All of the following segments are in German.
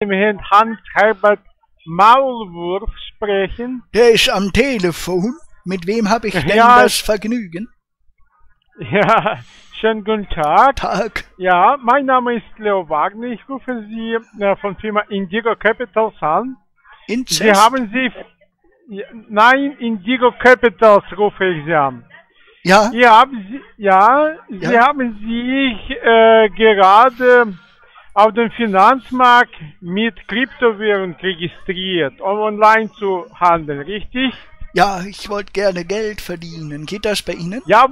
dem Herrn Hans-Herbert Maulwurf sprechen? Der ist am Telefon. Mit wem habe ich denn Ja, das Vergnügen? ja, schönen guten Tag. Tag. Ja, mein Name ist Leo Wagner. Ich rufe Sie von Firma Indigo Capitals an. Inzest? Sie haben Sie... Ja, nein, Indigo Capitals rufe ich Sie an. Ja? Sie haben sich gerade auf dem Finanzmarkt mit Kryptowährung registriert, um online zu handeln, richtig? Ja, ich wollte gerne Geld verdienen. Geht das bei Ihnen? Ja,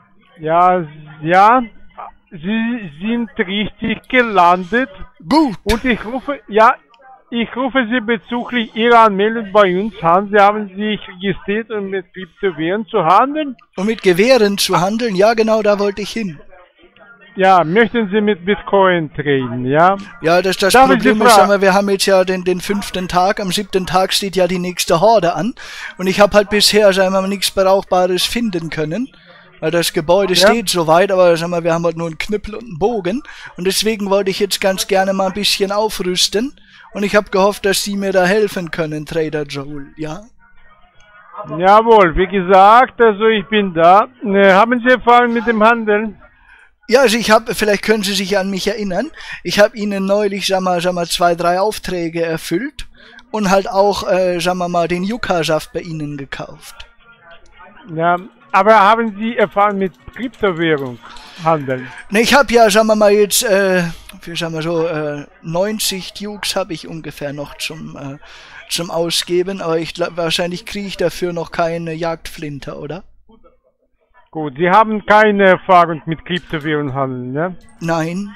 ja, Sie sind richtig gelandet. Gut. Und ich rufe Sie bezüglich Ihrer Anmeldung bei uns an. Sie haben sich registriert, um mit Kryptowährungen zu handeln. Um mit Gewehren zu handeln? Ja, genau, da wollte ich hin. Ja, möchten Sie mit Bitcoin traden, ja? Ja, das Problem ist, aber wir haben jetzt ja den 5. Tag, am 7. Tag steht ja die nächste Horde an und ich habe halt bisher, sagen wir mal, nichts Brauchbares finden können, weil das Gebäude steht soweit, aber sagen wir, wir haben halt nur einen Knüppel und einen Bogen und deswegen wollte ich jetzt ganz gerne mal ein bisschen aufrüsten und ich habe gehofft, dass Sie mir da helfen können, Trader Joel, ja? Jawohl, wie gesagt, also ich bin da. Haben Sie Erfahrung mit dem Handeln? Ja, also vielleicht können Sie sich an mich erinnern, ich habe Ihnen neulich, sagen wir mal, 2, 3 Aufträge erfüllt und halt auch, sagen wir mal, den Yucca-Saft bei Ihnen gekauft. Ja, aber haben Sie Erfahrung mit Kryptowährung handeln? Ne, ich habe ja, sagen wir mal, jetzt, für, sagen wir so, 90 Dukes habe ich ungefähr noch zum Ausgeben, aber ich glaube, wahrscheinlich kriege ich dafür noch keine Jagdflinte, oder? Gut, Sie haben keine Erfahrung mit Kryptowährung handeln, ne? Nein.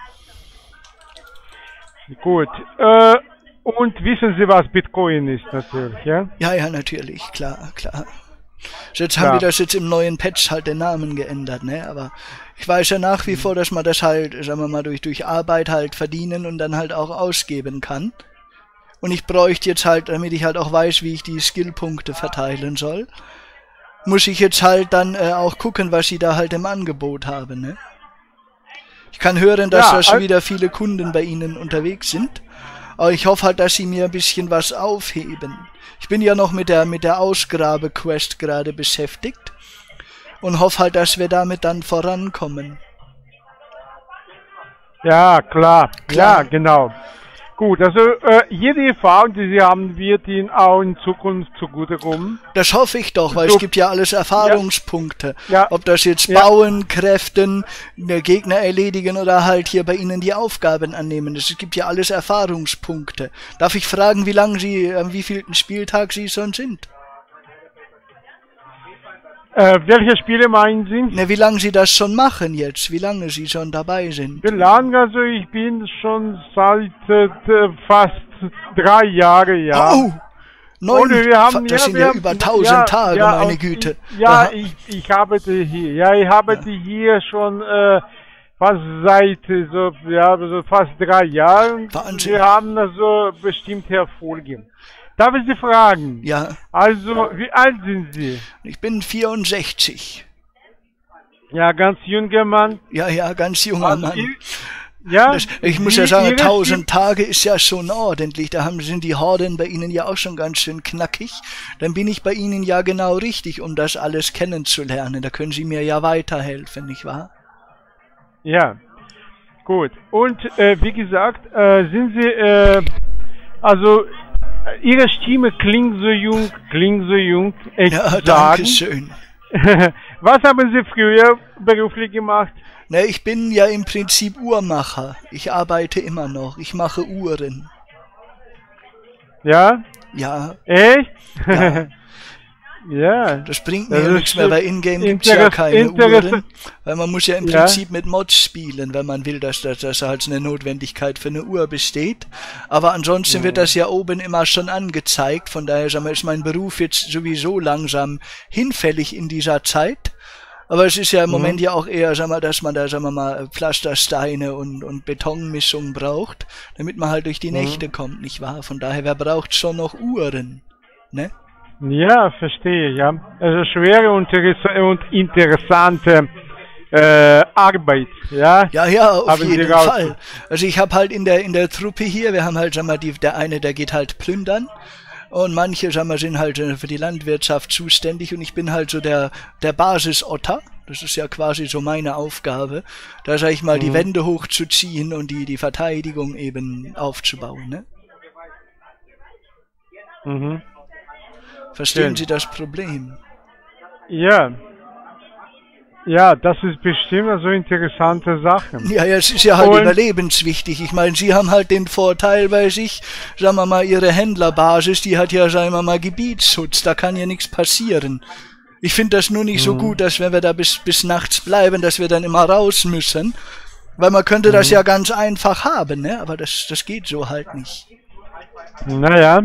Gut, und wissen Sie, was Bitcoin ist natürlich, ja? Ja, natürlich, klar. Jetzt haben die das jetzt im neuen Patch halt den Namen geändert, ne? Aber ich weiß ja nach wie vor, dass man das halt, sagen wir mal, durch Arbeit halt verdienen und dann halt auch ausgeben kann. Und ich bräuchte jetzt halt, damit ich halt auch weiß, wie ich die Skillpunkte verteilen soll, muss ich jetzt halt dann auch gucken, was sie da halt im Angebot haben, ne? Ich kann hören, dass da schon wieder viele Kunden bei Ihnen unterwegs sind. Aber ich hoffe halt, dass Sie mir ein bisschen was aufheben. Ich bin ja noch mit der Ausgrabe-Quest gerade beschäftigt. Und hoffe halt, dass wir damit dann vorankommen. Ja, klar. Ja, genau. Gut, also jede Erfahrung, die Sie haben, wird Ihnen auch in Zukunft zugutekommen. Das hoffe ich doch, weil es gibt ja alles Erfahrungspunkte. Ja. Ob das jetzt Bauen, Kräften, Gegner erledigen oder halt hier bei Ihnen die Aufgaben annehmen. Es gibt ja alles Erfahrungspunkte. Darf ich fragen, wie lange Sie, am wievielten Spieltag Sie schon sind? Welche Spiele meinen Sie? Ne, wie lange Sie das schon machen jetzt? Wie lange Sie schon dabei sind? Wie lange? Also ich bin schon seit fast 3 Jahren, ja. Oh! Das sind ja über 1000 Tage, meine Güte. Ich arbeite hier. Ja, ich arbeite hier schon fast seit so fast 3 Jahren. Wahnsinn. Wir haben also bestimmte Erfolge. Darf ich Sie fragen? Ja. Also, wie alt sind Sie? Ich bin 64. Ja, ganz junger Mann. Ja, ganz junger Mann. Ja, ich muss ja sagen, 1000 Tage ist ja schon ordentlich. Sind die Horden bei Ihnen ja auch schon ganz schön knackig. Dann bin ich bei Ihnen ja genau richtig, um das alles kennenzulernen. Da können Sie mir ja weiterhelfen, nicht wahr? Ja, gut. Und wie gesagt, sind Sie, also Ihre Stimme klingt so jung, echt ja, danke schön. Was haben Sie früher beruflich gemacht? Ne, ich bin ja im Prinzip Uhrmacher. Ich arbeite immer noch. Ich mache Uhren. Ja? Ja. Echt? Ja. Ja. Das bringt mir nichts mehr, weil in-game gibt es ja keine Uhren. Weil man muss ja im Prinzip mit Mods spielen, wenn man will, dass halt eine Notwendigkeit für eine Uhr besteht. Aber ansonsten wird das ja oben immer schon angezeigt. Von daher ist mein Beruf jetzt sowieso langsam hinfällig in dieser Zeit. Aber es ist ja im Moment ja auch eher, dass man da, Pflastersteine und Betonmischung braucht, damit man halt durch die Nächte kommt, nicht wahr? Von daher, wer braucht schon noch Uhren, ne? Ja, verstehe, ja. Also schwere und interessante Arbeit, ja? Ja, ja, auf Haben Sie jeden raus- Fall. Also ich habe halt in der Truppe hier, wir haben halt, sag mal, der eine, der geht halt plündern. Und manche, sag mal, sind halt für die Landwirtschaft zuständig und ich bin halt so der Basisotter. Das ist ja quasi so meine Aufgabe, da sag ich mal, die Wände hochzuziehen und die Verteidigung eben aufzubauen, ne? Mhm. Verstehen Schön. Sie das Problem? Ja. Ja, das ist bestimmt eine so interessante Sache. Ja, ja, es ist ja halt Und- überlebenswichtig. Ich meine, Sie haben halt den Vorteil bei sich, sagen wir mal, Ihre Händlerbasis, die hat ja, sagen wir mal, Gebietsschutz, da kann ja nichts passieren. Ich finde das nur nicht so gut, dass wenn wir da bis nachts bleiben, dass wir dann immer raus müssen, weil man könnte das ja ganz einfach haben, ne? Aber das geht so halt nicht. Naja.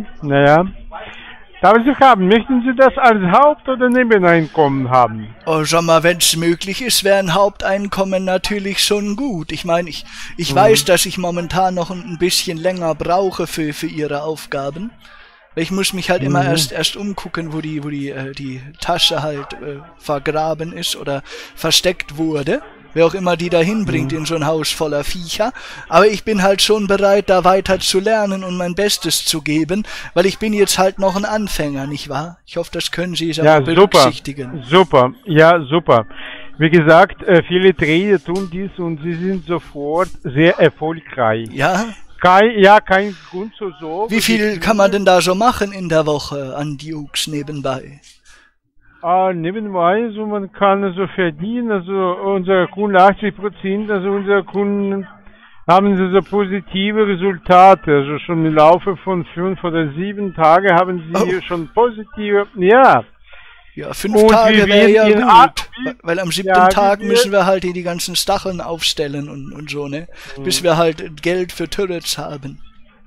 Darf ich Sie fragen, möchten Sie das als Haupt- oder Nebeneinkommen haben? Oh, sag mal, wenn es möglich ist, wäre ein Haupteinkommen natürlich schon gut. Ich meine, ich weiß, dass ich momentan noch ein bisschen länger brauche für Ihre Aufgaben. Ich muss mich halt immer erst umgucken, wo die Tasche halt vergraben ist oder versteckt wurde. Wer auch immer die da hinbringt in so ein Haus voller Viecher. Aber ich bin halt schon bereit, da weiter zu lernen und mein Bestes zu geben, weil ich bin jetzt halt noch ein Anfänger, nicht wahr? Ich hoffe, das können Sie Ja, aber berücksichtigen. super. Ja, super. Wie gesagt, viele Trainer tun dies und sie sind sofort sehr erfolgreich. Ja? Kein Grund zur Sorge. Wie viel kann man denn da so machen in der Woche an Dukes nebenbei? Nebenbei, so man kann so verdienen, also unsere Kunden 80%, also unsere Kunden haben so positive Resultate, also schon im Laufe von 5 oder 7 Tagen haben sie schon positive, ja. Ja, 5 Und Tage wir wäre ja werden gut, weil am 7. Ja, Tag wir- müssen wir halt die ganzen Stacheln aufstellen und so, ne? Bis wir halt Geld für Turrets haben.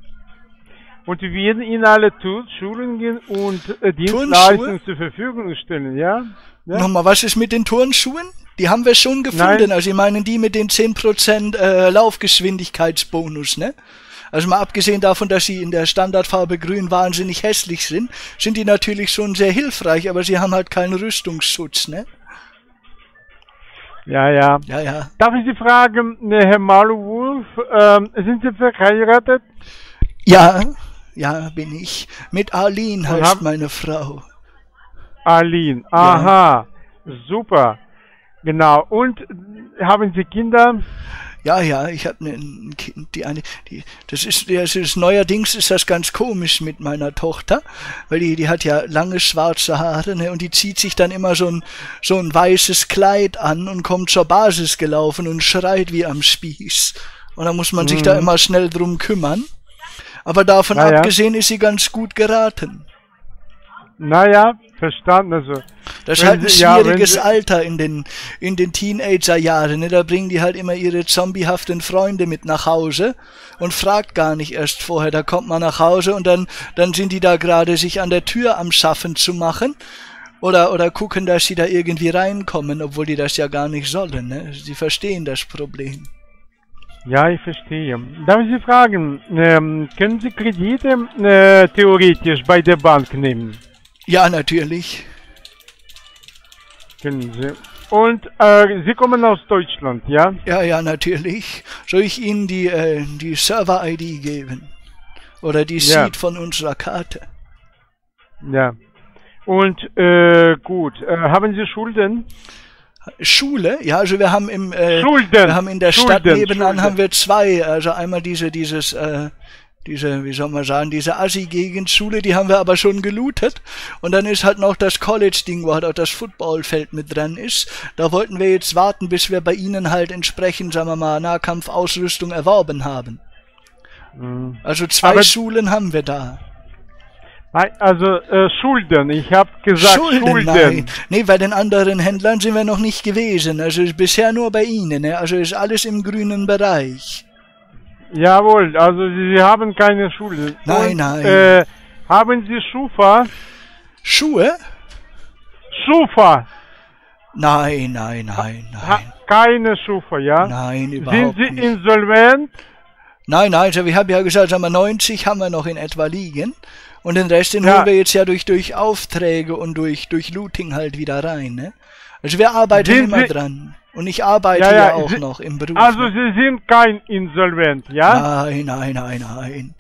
Und wir werden Ihnen alle Schulen gehen und Dienstleistungen zur Verfügung stellen, ja? Ja? Nochmal, was ist mit den Turnschuhen? Die haben wir schon gefunden, Nein. also ich meine die mit den 10% Laufgeschwindigkeitsbonus, ne? Also mal abgesehen davon, dass sie in der Standardfarbe grün wahnsinnig hässlich sind, sind die natürlich schon sehr hilfreich, aber sie haben halt keinen Rüstungsschutz, ne? Ja, ja. Ja, ja. Darf ich Sie fragen, Herr Maulwurf, sind Sie verheiratet? Ja, bin ich. Mit Arlene heißt haben- meine Frau. Aline, aha, super. Genau. Und haben Sie Kinder? Ja, ich habe ein Kind, das ist neuerdings ist das ganz komisch mit meiner Tochter, weil die hat ja lange schwarze Haare, ne, und die zieht sich dann immer so ein weißes Kleid an und kommt zur Basis gelaufen und schreit wie am Spieß. Und da muss man sich da immer schnell drum kümmern. Aber davon Ja. abgesehen ist sie ganz gut geraten. Naja, verstanden. Also, Das ist wenn halt ein Sie- ja, wenn schwieriges Sie- Alter in den Teenagerjahren. Ne? Da bringen die halt immer ihre zombiehaften Freunde mit nach Hause und fragt gar nicht erst vorher. Da kommt man nach Hause und dann sind die da gerade sich an der Tür am Schaffen zu machen oder gucken, dass sie da irgendwie reinkommen, obwohl die das ja gar nicht sollen. Ne? Sie verstehen das Problem. Ja, ich verstehe. Darf ich Sie fragen, können Sie Kredite theoretisch bei der Bank nehmen? Ja, natürlich. Können Sie. Und Sie kommen aus Deutschland, ja? Ja, natürlich. Soll ich Ihnen die Server-ID geben? Oder die Ja. Seed von unserer Karte? Ja. Und gut, haben Sie Schulden? Schule, ja, also wir haben Schulden! wir haben in der Stadt Schulden, nebenan Schulden. haben wir zwei, also einmal diese, wie soll man sagen, diese Assi-Gegend-Schule, die haben wir aber schon gelootet. Und dann ist halt noch das College-Ding, wo halt auch das Footballfeld mit dran ist. Da wollten wir jetzt warten, bis wir bei Ihnen halt entsprechend, sagen wir mal, Nahkampfausrüstung erworben haben. Also zwei Aber- Schulen haben wir da. Nein, also Schulden. Ich habe gesagt Schulden. Nein. Nee, bei den anderen Händlern sind wir noch nicht gewesen. Also ist bisher nur bei Ihnen. Ne? Also ist alles im grünen Bereich. Jawohl, also Sie haben keine Schulden. Nein, Und, nein. Haben Sie Schufa? Schuhe? Schufa! Nein. Keine Schufa, ja? Nein, Sind überhaupt Sie nicht. insolvent? Nein, also ich habe ja gesagt, sagen wir 90 haben wir noch in etwa liegen. Und den Rest, den Ja. holen wir jetzt ja durch Aufträge und durch Looting halt wieder rein. Ne? Also wir arbeiten Sind immer Sie- dran. Und ich arbeite Ja, ja auch Sie, noch im Beruf. also Ne? Sie sind kein Insolvent, ja? Nein.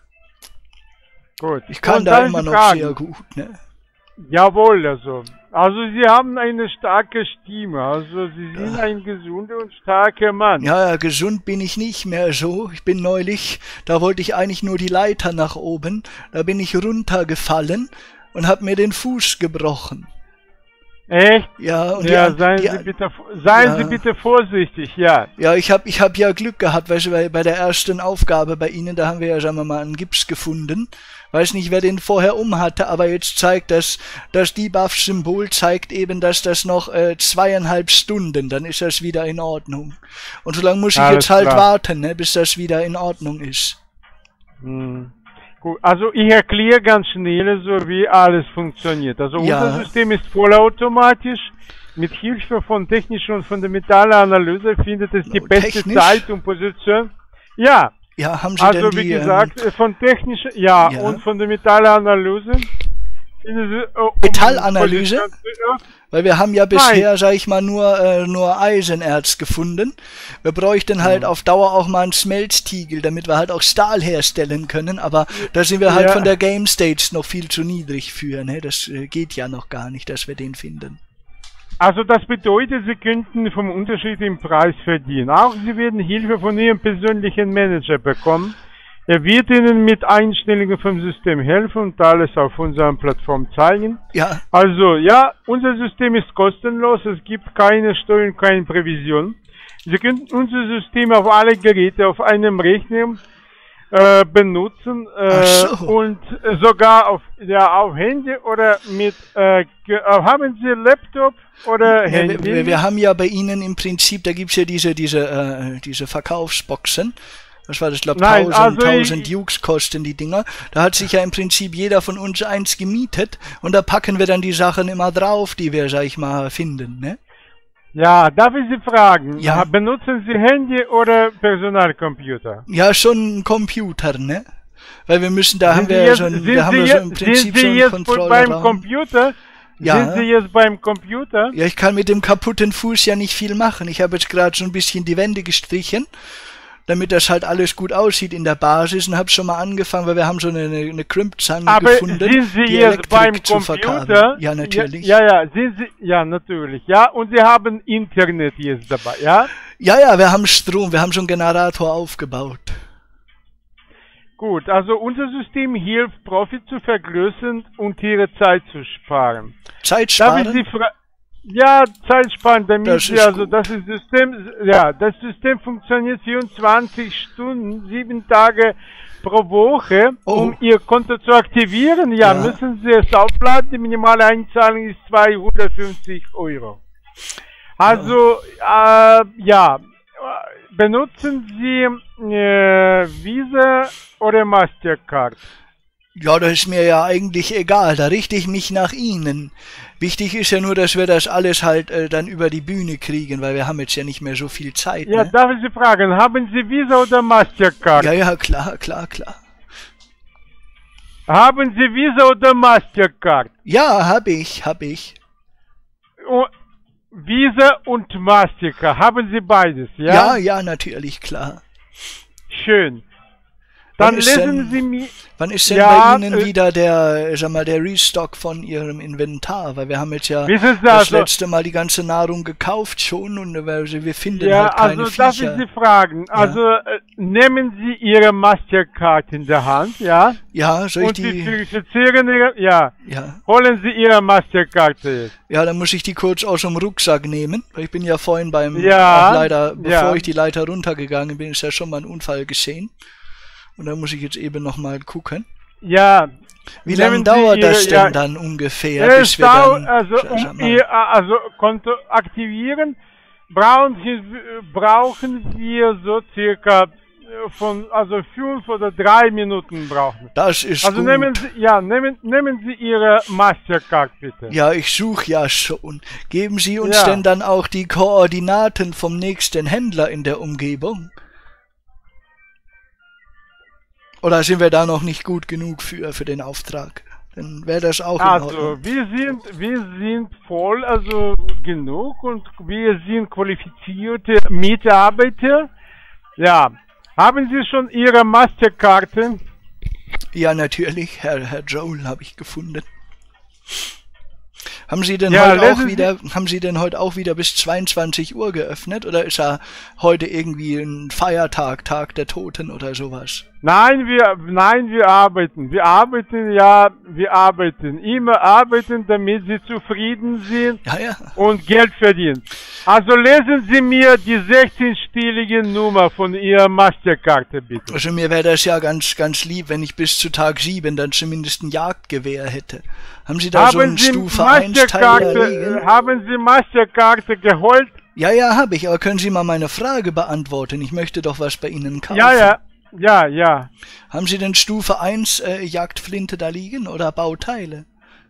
Gut. Ich kann Und da dann immer die noch Fragen. sehr gut, ne? Jawohl, also. Also Sie haben eine starke Stimme, also Sie sind ein gesunder und starker Mann. Ja, gesund bin ich nicht mehr so. Ich bin neulich, da wollte ich eigentlich nur die Leiter nach oben, da bin ich runtergefallen und hab mir den Fuß gebrochen. Echt? Ja, und Ja, die, seien Sie bitte vorsichtig, ja. ja, ich hab ja Glück gehabt, weißt du, weil bei der ersten Aufgabe bei Ihnen, da haben wir ja, sagen wir mal, einen Gips gefunden. Weiß nicht, wer den vorher hatte, aber jetzt zeigt das Debuff-Symbol zeigt eben, dass das noch 2,5 Stunden, dann ist das wieder in Ordnung. Und so lange muss ich Alles jetzt halt klar. warten, ne, bis das wieder in Ordnung ist. Hm. Gut, also ich erkläre ganz schnell, so wie alles funktioniert. Also Ja. unser System ist vollautomatisch. Mit Hilfe von technischer und fundamentalen Analyse findet es die beste Technisch? Zeit und Position. Ja, Ja, haben Sie also denn wie die, gesagt, von technischer, ja, ja. und fundamentaler Analyse. Findet Sie, Metallanalyse? Weil wir haben ja bisher, Nein. sag ich mal, nur Eisenerz gefunden. Wir bräuchten halt auf Dauer auch mal einen Smelztiegel, damit wir halt auch Stahl herstellen können, aber da sind wir halt Ja. von der Game Stage noch viel zu niedrig für, ne? Das geht ja noch gar nicht, dass wir den finden. Also das bedeutet, Sie könnten vom Unterschied im Preis verdienen. Auch Sie werden Hilfe von Ihrem persönlichen Manager bekommen. Er wird Ihnen mit Einstellungen vom System helfen und alles auf unserer Plattform zeigen. Ja, Also ja, unser System ist kostenlos, es gibt keine Steuern, keine Prävision. Sie können unser System auf alle Geräte auf einem Rechner benutzen Ach so. und sogar auf Handy oder mit haben Sie Laptop oder Handy? wir haben ja bei Ihnen im Prinzip, da gibt's ja diese Verkaufsboxen. Was war das? Ich glaube, Nein, 1000 Dukes kosten die Dinger. Da hat sich ja im Prinzip jeder von uns eins gemietet und da packen wir dann die Sachen immer drauf, die wir, sag ich mal, finden, ne? Ja, darf ich Sie fragen? Ja. Benutzen Sie Handy oder Personalcomputer? Ja, schon ein Computer, ne? Weil wir müssen, da haben Sind wir Sie ja jetzt- schon, sind wir haben Sie ja so jetzt- im Prinzip sind Sie schon einen jetzt beim Controllerraum. Computer? Ja. Sind Sie jetzt beim Computer? Ja, ich kann mit dem kaputten Fuß ja nicht viel machen. Ich habe jetzt gerade so ein bisschen die Wände gestrichen, damit das halt alles gut aussieht in der Basis und habe schon mal angefangen, weil wir haben so eine Crimpzange Aber gefunden. sind Sie die jetzt beim Elektrik zu verkabeln. Computer? Ja, natürlich. Ja, sind Sie, ja, natürlich. Ja, und Sie haben Internet jetzt dabei, ja? Ja, wir haben Strom, wir haben schon einen Generator aufgebaut. Gut, also unser System hilft, Profit zu vergrößern und Ihre Zeit zu sparen. Zeit Darf ich sparen? Sie ja, Zeit sparen, damit Das Sie, ist also gut. das System, ja, das System funktioniert 24 Stunden, 7 Tage pro Woche, um Ihr Konto zu aktivieren. Ja, Ja. müssen Sie es aufladen. Die minimale Einzahlung ist 250 Euro. Also, benutzen Sie Visa oder Mastercard? Ja, das ist mir ja eigentlich egal, da richte ich mich nach Ihnen. Wichtig ist ja nur, dass wir das alles halt dann über die Bühne kriegen, weil wir haben jetzt ja nicht mehr so viel Zeit. Ja, Ne? darf ich Sie fragen, haben Sie Visa oder Mastercard? Ja, klar. Haben Sie Visa oder Mastercard? Ja, hab ich. Oh, Visa und Mastercard, haben Sie beides, ja? Ja, natürlich, klar. Schön. Dann Wann ist lesen denn- Sie mir... Wann ist denn Ja, bei Ihnen wieder der Restock von Ihrem Inventar? Weil wir haben jetzt ja Wissen Sie, das also- letzte Mal die ganze Nahrung gekauft schon und wir finden Ja, halt keine also darf ich Viecher. Sie fragen, also nehmen Sie Ihre Mastercard in der Hand, ja? Ja, soll ich Und Sie die... verifizieren Ihre... Ja. Ja. Holen Sie Ihre Mastercard jetzt. Ja, dann muss ich die kurz aus dem Rucksack nehmen, weil ich bin ja vorhin Ja, auch leider, bevor ja. ich die Leiter runtergegangen bin, ist ja schon mal ein Unfall geschehen. Und da muss ich jetzt eben nochmal gucken. Ja. Wie lange Nehmen Sie dauert Ihre- das denn ja, dann ungefähr, Es bis wir dauert, dann... also sag mal, Ihr Konto aktivieren, brauchen wir so circa von 5 oder 3 Minuten brauchen. das ist Also gut. nehmen Sie Ihre Mastercard bitte. Ja, ich suche ja schon. Geben Sie uns Ja. denn dann auch die Koordinaten vom nächsten Händler in der Umgebung? Oder sind wir da noch nicht gut genug für den Auftrag? Dann wäre das auch in Also, Ordnung. wir sind voll, also genug und wir sind qualifizierte Mitarbeiter. Ja. Haben Sie schon Ihre Masterkarte? Ja, natürlich, Herr Joel habe ich gefunden. Haben Sie denn haben Sie denn heute auch wieder bis 22 Uhr geöffnet oder ist da heute irgendwie ein Feiertag, Tag der Toten oder sowas? Nein, wir arbeiten. Wir arbeiten. Immer arbeiten, damit Sie zufrieden sind Ja. und Geld verdienen. Also lesen Sie mir die 16-stellige Nummer von Ihrer Masterkarte, bitte. Also mir wäre das ja ganz lieb, wenn ich bis zu Tag 7 dann zumindest ein Jagdgewehr hätte. Haben Sie da so einen Stufe 1 Teil liegen? Haben Sie Masterkarte geholt? Ja, habe ich, aber können Sie mal meine Frage beantworten? Ich möchte doch was bei Ihnen kaufen. Ja. Haben Sie denn Stufe 1 Jagdflinte da liegen oder Bauteile?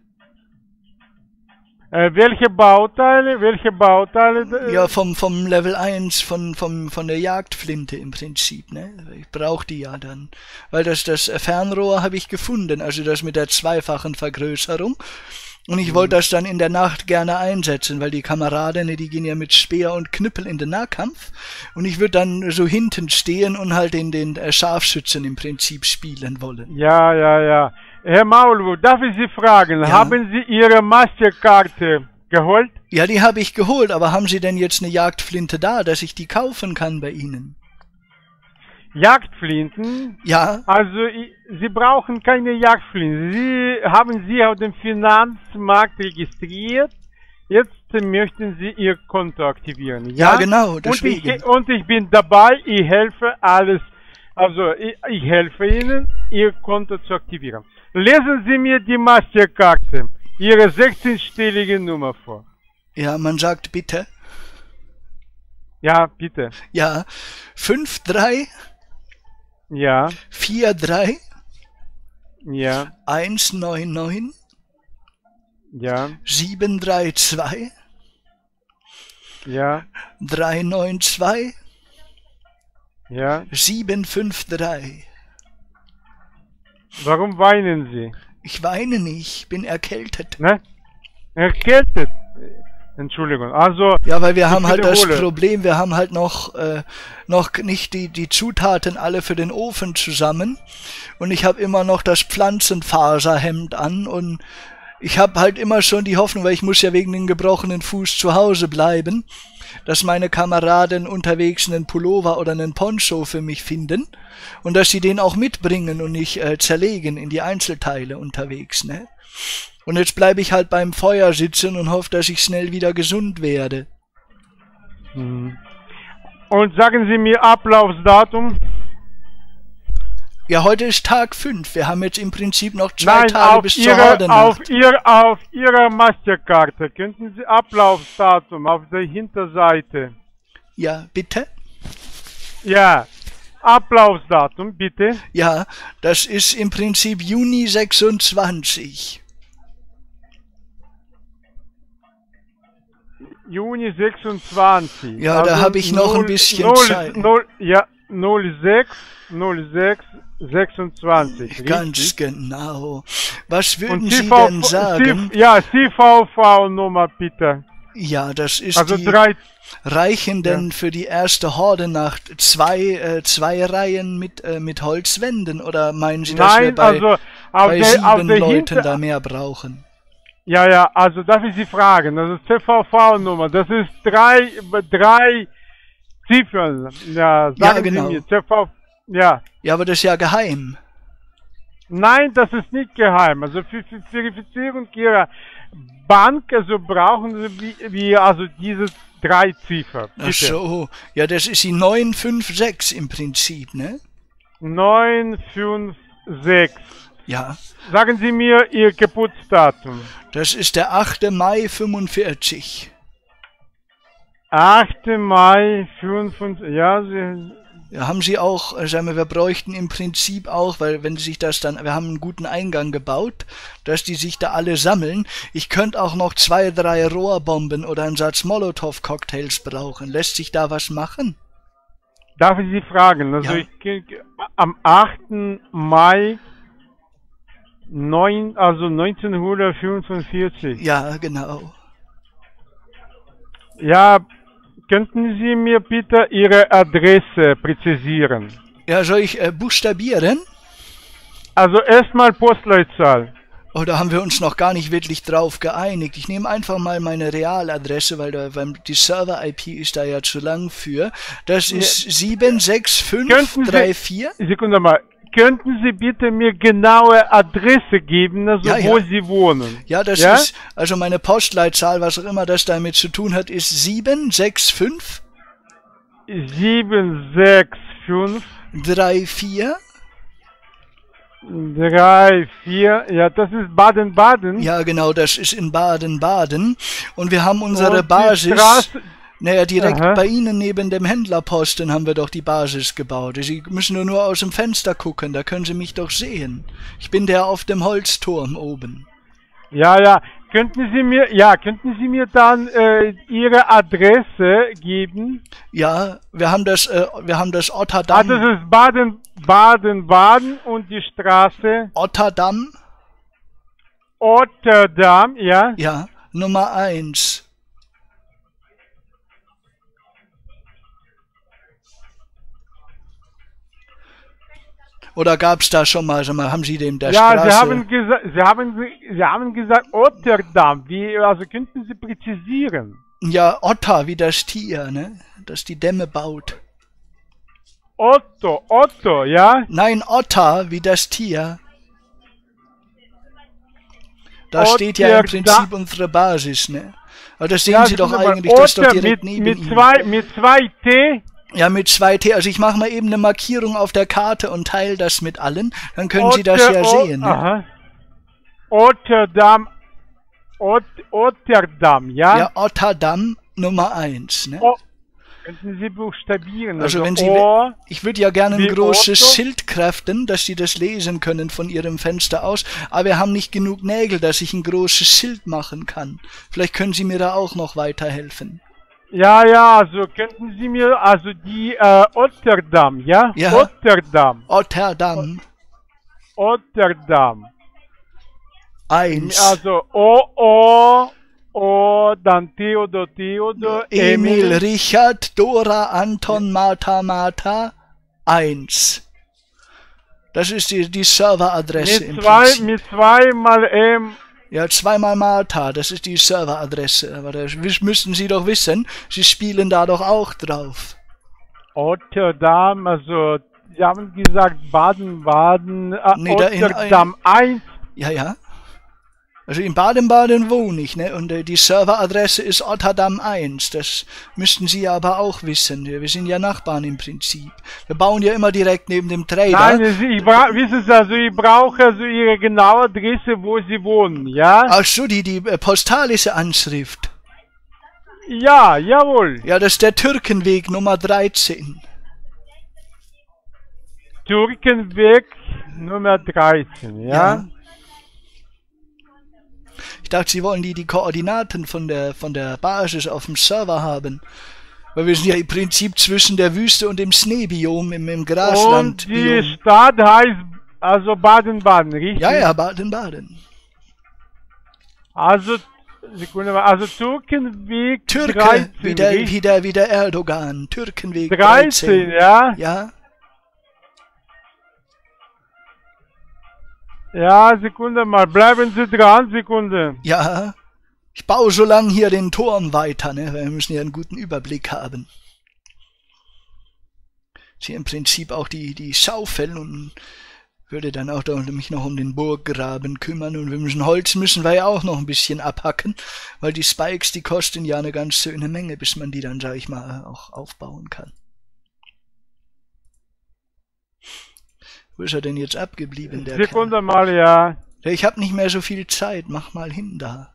Welche Bauteile? Ja, vom Level 1, von der Jagdflinte im Prinzip, ne? Ich brauche die ja dann. Weil das Fernrohr habe ich gefunden, also das mit der zweifachen Vergrößerung. Und ich wollte das dann in der Nacht gerne einsetzen, weil die Kameraden, die gehen ja mit Speer und Knüppel in den Nahkampf. Und ich würde dann so hinten stehen und halt den Scharfschützen im Prinzip spielen wollen. Ja. Herr Maulwurf, darf ich Sie fragen, Ja. haben Sie Ihre Masterkarte geholt? Ja, die habe ich geholt, aber haben Sie denn jetzt eine Jagdflinte da, dass ich die kaufen kann bei Ihnen? Jagdflinten? Ja. Also, Sie brauchen keine Jagdflinten. Sie haben Sie auf dem Finanzmarkt registriert. Jetzt möchten Sie Ihr Konto aktivieren. Ja, genau, deswegen. Und ich bin dabei, ich helfe alles. Also, ich helfe Ihnen, Ihr Konto zu aktivieren. Lesen Sie mir die Masterkarte, Ihre 16-stellige Nummer vor. Ja, man sagt bitte. Ja, bitte. Ja, 53 Ja. 43 Ja. 199 Ja. 732 Ja. 392 Ja. 753. Warum weinen Sie? Ich weine nicht, bin erkältet. Ne? Erkältet. Entschuldigung. Also. Ja, weil wir haben halt das wiederhole. Problem, wir haben halt noch nicht die Zutaten alle für den Ofen zusammen. Und ich habe immer noch das Pflanzenfaserhemd an und ich habe halt immer schon die Hoffnung, weil ich muss ja wegen dem gebrochenen Fuß zu Hause bleiben, dass meine Kameraden unterwegs einen Pullover oder einen Poncho für mich finden und dass sie den auch mitbringen und nicht zerlegen in die Einzelteile unterwegs, ne? Und jetzt bleibe ich halt beim Feuer sitzen und hoffe, dass ich schnell wieder gesund werde. Und sagen Sie mir Ablaufsdatum? Ja, heute ist Tag 5. Wir haben jetzt im Prinzip noch 2 Tage bis zur Hordenacht. Auf Ihrer Masterkarte könnten Sie Ablaufsdatum auf der Hinterseite. Ja, bitte? Ja, Ablaufsdatum, bitte. Ja, das ist im Prinzip Juni 26. Juni 26. Ja, also da habe ich noch ein bisschen Zeit. 26. Ganz richtig? genau. Was würden Sie denn sagen? CVV-Nummer bitte. Ja, das ist also die... 3. Reichen denn für die erste Hordenacht zwei Reihen mit Holzwänden? Oder meinen Sie, dass wir bei 7 Leuten da mehr brauchen? Ja, also darf ich Sie fragen, das ist CVV-Nummer, das ist drei Ziffern, ja, sagen genau. Sie mir, CV, ja. Ja, aber das ist ja geheim. Nein, das ist nicht geheim, also für Verifizierung Ihrer Bank, also brauchen Sie also diese 3 Ziffern. Ach so, ja, das ist die 956 im Prinzip, ne? 956. Ja. Sagen Sie mir Ihr Geburtsdatum. Das ist der 8. Mai 45. 8. Mai 45, ja, Ja, haben Sie auch, sagen wir bräuchten im Prinzip auch, weil wenn Sie sich das dann, wir haben einen guten Eingang gebaut, dass die sich da alle sammeln. Ich könnte auch noch 2, 3 Rohrbomben oder einen Satz Molotow-Cocktails brauchen. Lässt sich da was machen? Darf ich Sie fragen? Also ja. am 8. Mai Also 1945. Ja, genau. Ja, könnten Sie mir bitte Ihre Adresse präzisieren? Ja, soll ich buchstabieren? Also erstmal Postleitzahl. Oh, da haben wir uns noch gar nicht wirklich drauf geeinigt. Ich nehme einfach mal meine Realadresse, weil die Server-IP ist da ja zu lang für. Das ist 76534. Sekunde mal. Könnten Sie bitte mir genaue Adresse geben, also Ja, wo ja. Sie wohnen? Ja, das ist, also meine Postleitzahl, was auch immer das damit zu tun hat, ist 765 765 34. 34, ja, das ist Baden-Baden. Ja, genau, das ist in Baden-Baden. Und wir haben unsere Und die Basis. Straße- Naja, direkt Aha. bei Ihnen neben dem Händlerposten haben wir doch die Basis gebaut. Sie müssen nur aus dem Fenster gucken, da können Sie mich doch sehen. Ich bin der auf dem Holzturm oben. Ja, könnten Sie mir dann Ihre Adresse geben? Ja, wir haben das Otterdamm. Also es ist Baden-Baden und die Straße Otterdamm, Otterdam, ja. ja, Nummer 1. Oder gab's da schon mal, haben Sie dem der Ja, Straße... Sie haben gesagt Otterdam. Also könnten Sie präzisieren? Ja, Otter, wie das Tier, ne? Das die Dämme baut. Otto, ja? Nein, Otter, wie das Tier. Da steht ja im Prinzip unsere Basis, ne? Aber das sehen Sie doch eigentlich, das ist doch direkt neben Ihnen. Mit zwei T? Ja, mit 2 T. Also ich mache mal eben eine Markierung auf der Karte und teile das mit allen. Dann können Sie das ja sehen. Ne? Aha. Otterdam, ja? Ja, Otterdamm Nummer 1. Ne? Könnten Sie buchstabieren? Also wenn Sie... Ich würde ja gerne ein großes Schild craften, dass Sie das lesen können von Ihrem Fenster aus. Aber wir haben nicht genug Nägel, dass ich ein großes Schild machen kann. Vielleicht können Sie mir da auch noch weiterhelfen. Ja, also könnten Sie mir, also die Otterdam, ja? Ja. Otterdam. 1. Also dann Theodor, Emil, Richard, Dora, Anton, Martha, 1. Das ist die Serveradresse im Prinzip. Mit zweimal Ja, 2-mal Martha, das ist die Serveradresse. Aber das müssten Sie doch wissen. Sie spielen da doch auch drauf. Otterdam, also Sie haben gesagt Baden-Baden, Nee, Otterdam 1. Ja. Also in Baden-Baden wohne ich, ne? Und die Serveradresse ist Otterdam 1. Das müssten Sie aber auch wissen. Wir sind ja Nachbarn im Prinzip. Wir bauen ja immer direkt neben dem Trader. Nein, wissen Sie, also ich brauche also Ihre genaue Adresse, wo Sie wohnen, ja? Ach so, die postalische Anschrift. Ja, jawohl. Ja, das ist der Türkenweg Nummer 13. Türkenweg Nummer 13, ja? Ich dachte, Sie wollen die Koordinaten von der Basis auf dem Server haben. Weil wir sind ja im Prinzip zwischen der Wüste und dem Schneebiom im Grasland. Und die Stadt heißt also Baden-Baden, richtig? Ja, Baden-Baden. Also, Sekunde mal, also Türkenweg Türke, 13, wie der Erdogan. Türkenweg 13, ja? Ja. Ja, Sekunde mal, bleiben Sie dran, Sekunde. Ja, ich baue so lange hier den Turm weiter, ne? Weil wir müssen ja einen guten Überblick haben. Hier im Prinzip auch die Schaufel und würde dann auch mich noch um den Burggraben kümmern. Und Holz müssen wir ja auch noch ein bisschen abhacken, weil die Spikes, die kosten ja eine ganz schöne Menge, bis man die dann, sag ich mal, auch aufbauen kann. Wo ist er denn jetzt abgeblieben, der Sekunde mal, ja. Ich habe nicht mehr so viel Zeit, mach mal hin da.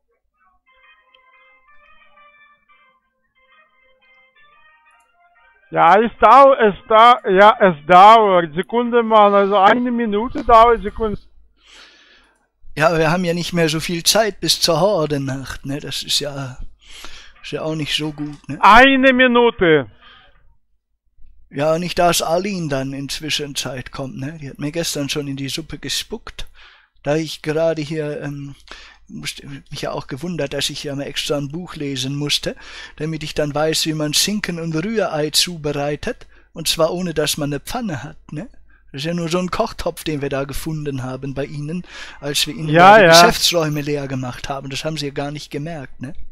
Ja, es dauert. Sekunde mal, also 1 Minute dauert, Sekunde. Ja, wir haben ja nicht mehr so viel Zeit bis zur Hordennacht, ne? Das ist ja auch nicht so gut, ne? 1 Minute. Ja, nicht, dass Aline dann in Zwischenzeit kommt, ne? Die hat mir gestern schon in die Suppe gespuckt. Da ich gerade hier, musste mich ja auch gewundert, dass ich ja mal extra ein Buch lesen musste, damit ich dann weiß, wie man Schinken und Rührei zubereitet, und zwar ohne, dass man eine Pfanne hat, ne? Das ist ja nur so ein Kochtopf, den wir da gefunden haben bei Ihnen, als wir Ihnen die Geschäftsräume leer gemacht haben. Das haben Sie ja gar nicht gemerkt, ne?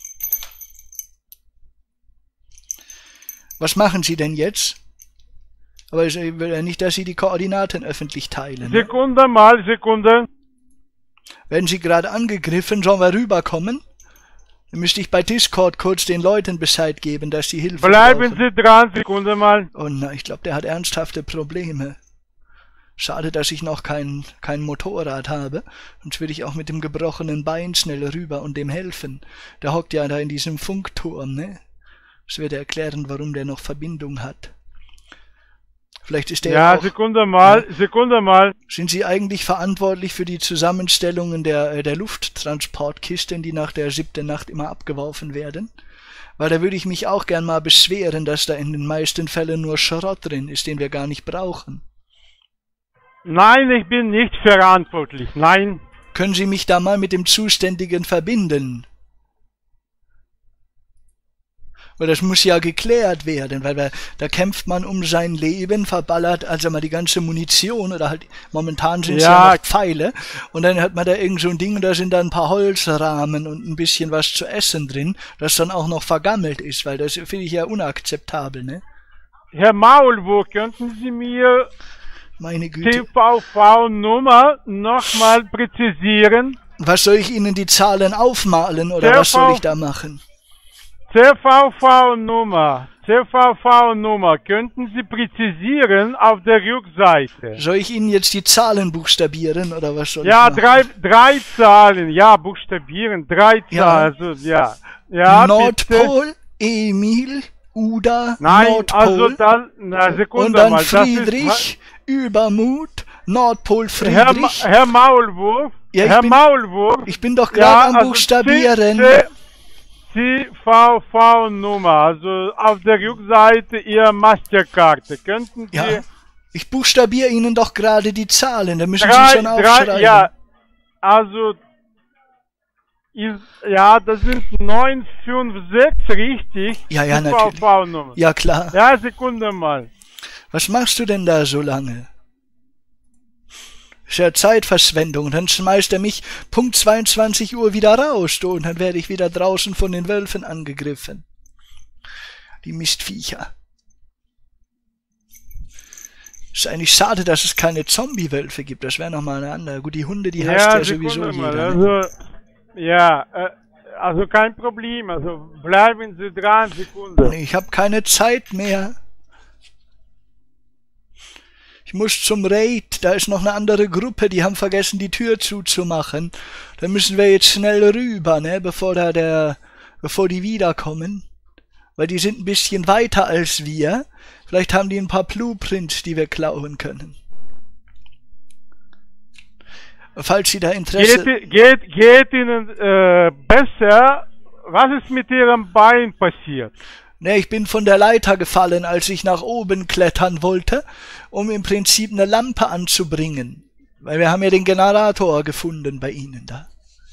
Was machen Sie denn jetzt? Aber ich will ja nicht, dass Sie die Koordinaten öffentlich teilen. Ne? Sekunde. Werden Sie gerade angegriffen, sollen wir rüberkommen? Dann müsste ich bei Discord kurz den Leuten Bescheid geben, dass die Hilfe Bleiben brauchen. Sie dran, Sekunde mal. Oh na, ich glaube, der hat ernsthafte Probleme. Schade, dass ich noch kein Motorrad habe. Sonst würde ich auch mit dem gebrochenen Bein schnell rüber und dem helfen. Der hockt ja da in diesem Funkturm, ne? Das würde erklären, warum der noch Verbindung hat. Vielleicht ist der ja auch... Sekunde mal. Sind Sie eigentlich verantwortlich für die Zusammenstellungen der Lufttransportkisten, die nach der 7. Nacht immer abgeworfen werden? Weil da würde ich mich auch gern mal beschweren, dass da in den meisten Fällen nur Schrott drin ist, den wir gar nicht brauchen. Nein, ich bin nicht verantwortlich, nein. Können Sie mich da mal mit dem Zuständigen verbinden? Weil das muss ja geklärt werden, weil da kämpft man um sein Leben, verballert also mal die ganze Munition, oder halt momentan sind es ja noch Pfeile, und dann hat man da irgend so ein Ding, und da sind da ein paar Holzrahmen und ein bisschen was zu essen drin, das dann auch noch vergammelt ist, weil das finde ich ja unakzeptabel, ne? Herr Maulwurf, könnten Sie mir meine Güte. TVV-Nummer nochmal präzisieren? Was soll ich Ihnen die Zahlen aufmalen, oder was soll ich da machen? CVV-Nummer, könnten Sie präzisieren auf der Rückseite? Soll ich Ihnen jetzt die Zahlen buchstabieren, oder was soll ich machen? Ja, drei Zahlen, ja, buchstabieren, 3 Zahlen, also, ja. Ja, Nordpol, bitte. Emil, Uda, nein, Nordpol, also dann, na, Sekunde und dann mal, Friedrich, Übermut, Nordpol, Friedrich. Herr Maulwurf, ja, Maulwurf. Ich bin doch gerade am Buchstabieren. CVV-Nummer, also auf der Rückseite Ihrer Masterkarte. Könnten Sie... Ja, ich buchstabiere Ihnen doch gerade die Zahlen, da müssen Sie schon aufschreiben. Ja, also... ja, das sind 956, richtig? Ja, natürlich. CVV-Nummer. Ja, klar. Ja, Sekunde mal. Was machst du denn da so lange? Ist ja Zeitverschwendung. Dann schmeißt er mich Punkt 22 Uhr wieder raus, du, und dann werde ich wieder draußen von den Wölfen angegriffen. Die Mistviecher. Ist eigentlich schade, dass es keine Zombie-Wölfe gibt. Das wäre nochmal eine andere. Gut, die Hunde, die hasst ja sowieso jeder. Also, ja, also kein Problem. Also bleiben Sie dran, Sekunde. Ich habe keine Zeit mehr. Ich muss zum Raid, da ist noch eine andere Gruppe, die haben vergessen, die Tür zuzumachen. Da müssen wir jetzt schnell rüber, ne, bevor die wiederkommen. Weil die sind ein bisschen weiter als wir. Vielleicht haben die ein paar Blueprints, die wir klauen können. Falls Sie da Interesse... Geht Ihnen besser? Was ist mit Ihrem Bein passiert? Ne, ich bin von der Leiter gefallen, als ich nach oben klettern wollte, um im Prinzip eine Lampe anzubringen. Weil wir haben ja den Generator gefunden bei Ihnen da.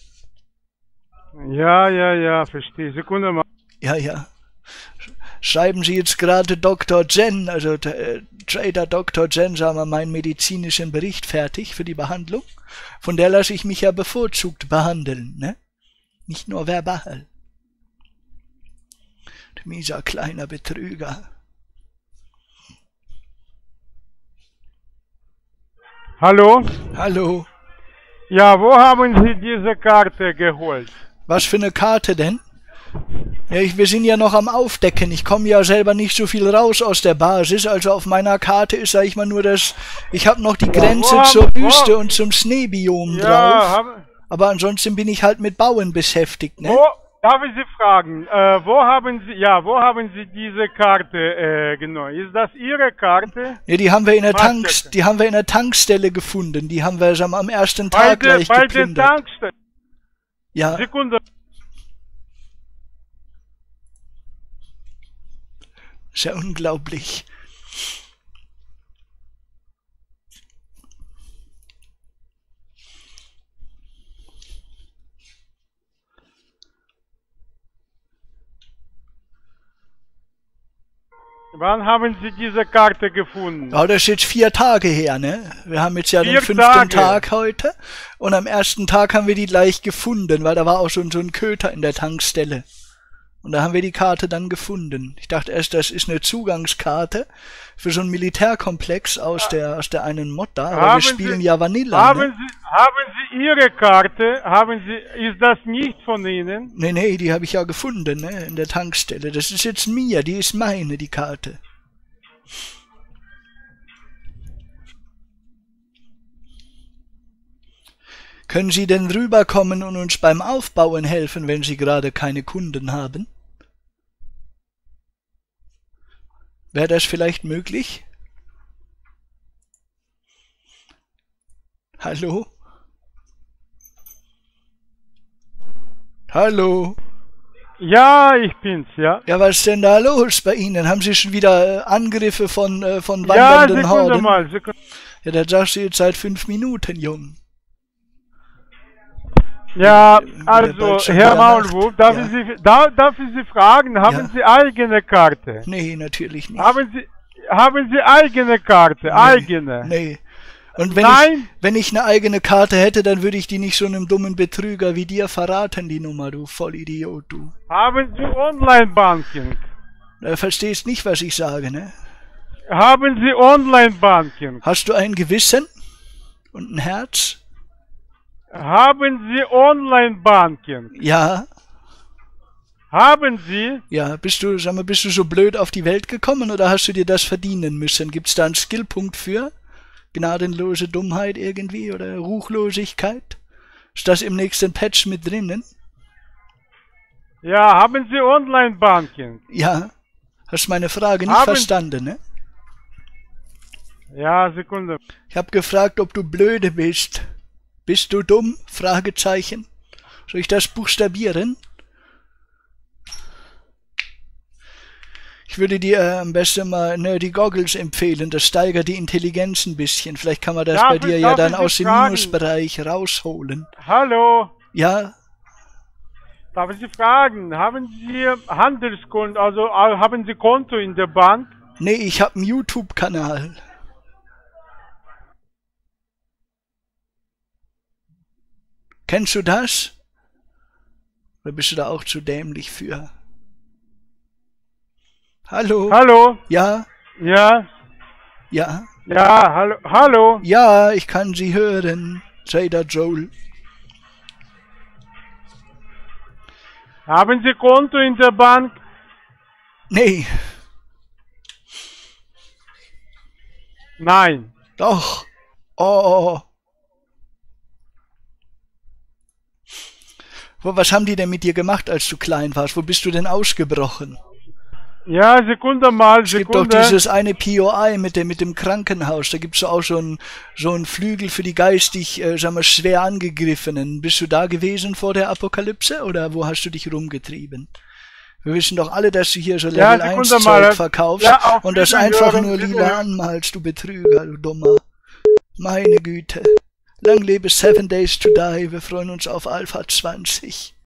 Ja, verstehe. Sekunde mal. Ja. Schreiben Sie jetzt gerade Dr. Jen, also Trader Dr. Jen, sagen wir, meinen medizinischen Bericht fertig für die Behandlung. Von der lasse ich mich ja bevorzugt behandeln, ne? Nicht nur verbal. Mieser kleiner Betrüger. Hallo? Hallo. Ja, wo haben Sie diese Karte geholt? Was für eine Karte denn? Ja, wir sind ja noch am Aufdecken. Ich komme ja selber nicht so viel raus aus der Basis. Also auf meiner Karte ist, sag ich mal, nur das... Ich habe noch die Grenze zur Wüste und zum Schneebiom drauf. Aber ansonsten bin ich halt mit Bauen beschäftigt, ne? Darf ich Sie fragen, wo haben Sie diese Karte genommen? Ist das Ihre Karte? Ja, die haben wir in der Tankstelle gefunden. Die haben wir am ersten Tag gleich geplündert. Bei der Tankstelle? Ja. Sekunde. Ist ja unglaublich. Wann haben Sie diese Karte gefunden? Ja, das ist jetzt 4 Tage her, ne? Wir haben jetzt ja den 4 5. Tage. Tag heute. Und am 1. Tag haben wir die gleich gefunden, weil da war auch schon so ein Köter in der Tankstelle. Und da haben wir die Karte dann gefunden. Ich dachte erst, das ist eine Zugangskarte für so einen Militärkomplex aus der einen Mod da, aber wir spielen ja Vanilla. Ne? Haben Sie Ihre Karte? Ist das nicht von Ihnen? Nee, die habe ich ja gefunden, ne? In der Tankstelle. Das ist jetzt mir, die ist meine, die Karte. Können Sie denn rüberkommen und uns beim Aufbauen helfen, wenn Sie gerade keine Kunden haben? Wäre das vielleicht möglich? Hallo? Hallo? Ja, ich bin's, ja. Ja, was ist denn da los bei Ihnen? Haben Sie schon wieder Angriffe von Ja, wandernden Sekunde Horden? mal, Sekunde. Ja, das sagst du jetzt seit 5 Minuten, Jung. Ja, Wieder also, bald schon Herr wieder Maulwurf, Nacht. darf ich Sie fragen, haben Ja. Sie eigene Karte? Nee, natürlich nicht. Haben Sie eigene Karte? Eigene? Nee. Und wenn Nein? wenn ich eine eigene Karte hätte, dann würde ich die nicht so einem dummen Betrüger wie dir verraten, die Nummer, du Vollidiot, du. Haben Sie Online-Banking? Verstehst nicht, was ich sage, ne? Haben Sie Online-Banking? Hast du ein Gewissen und ein Herz? Haben Sie Online-Banking? Ja, Haben Sie? ja. Bist du so blöd auf die Welt gekommen oder hast du dir das verdienen müssen? Gibt's da einen Skillpunkt für? Gnadenlose Dummheit irgendwie oder Ruchlosigkeit? Ist das im nächsten Patch mit drinnen? Ja, haben Sie Online-Banking? Ja. Hast meine Frage nicht Haben- verstanden, ne? Ja, Sekunde. Ich habe gefragt, ob du blöde bist. Bist du dumm? Fragezeichen. Soll ich das buchstabieren? Ich würde dir am besten mal Nerdy Goggles empfehlen. Das steigert die Intelligenz ein bisschen. Vielleicht kann man das Darf bei ich- dir ja darf dann ich aus Sie dem fragen? Minusbereich rausholen. Hallo? Ja? Darf ich Sie fragen, haben Sie Handelskonto, also haben Sie Konto in der Bank? Nee, ich habe einen YouTube-Kanal. Kennst du das? Oder bist du da auch zu dämlich für? Hallo? Hallo? Ja? Ja? Ja? Ja, hallo? Hallo? Ja, ich kann Sie hören, Trader Joel. Haben Sie Konto in der Bank? Nee, Nein. doch. Oh. Was haben die denn mit dir gemacht, als du klein warst? Wo bist du denn ausgebrochen? Ja, Sekunde mal, Es gibt doch Sekunde. dieses eine POI mit dem Krankenhaus. Da gibt's auch so einen Flügel für die geistig, sagen wir, schwer Angegriffenen. Bist du da gewesen vor der Apokalypse oder wo hast du dich rumgetrieben? Wir wissen doch alle, dass du hier so Ja, Level 1 Sekunde mal. Zeug verkaufst Ja, auf und das Wiederhören, einfach nur lila Wiederhören. anmalst, du Betrüger, du Dummer. Meine Güte. Lang lebe 7 Days to Die. Wir freuen uns auf Alpha 20.